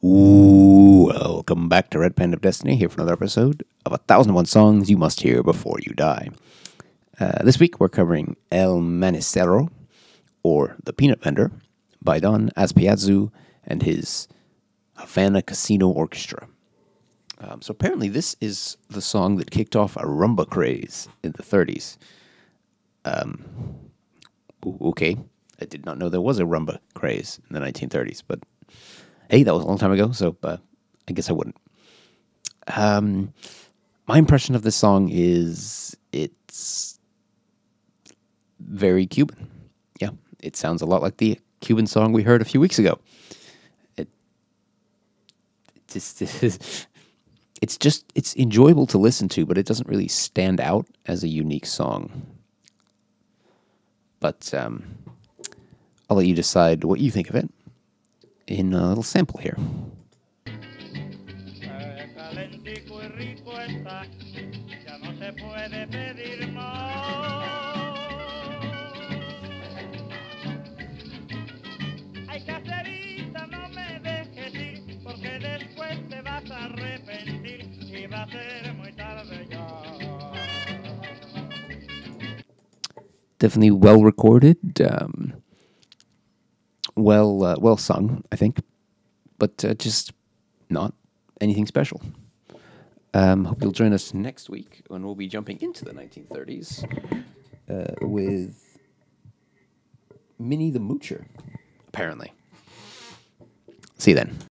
Ooh, welcome back to Red Panda of Destiny, here for another episode of 1001 Songs You Must Hear Before You Die. This week we're covering El Manicero, or The Peanut Vendor, by Don Azpiazu and his Havana Casino Orchestra. So apparently this is the song that kicked off a rumba craze in the 30s. Okay, I did not know there was a rumba craze in the 1930s, but hey, that was a long time ago, so I guess I wouldn't. My impression of this song is it's very Cuban. Yeah, it sounds a lot like the Cuban song we heard a few weeks ago. It's enjoyable to listen to, but it doesn't really stand out as a unique song. But I'll let you decide what you think of it in a little sample here. Definitely well recorded, well sung, I think, but just not anything special. Hope you'll join us next week when we'll be jumping into the 1930s with Minnie the Moocher, apparently. See you then.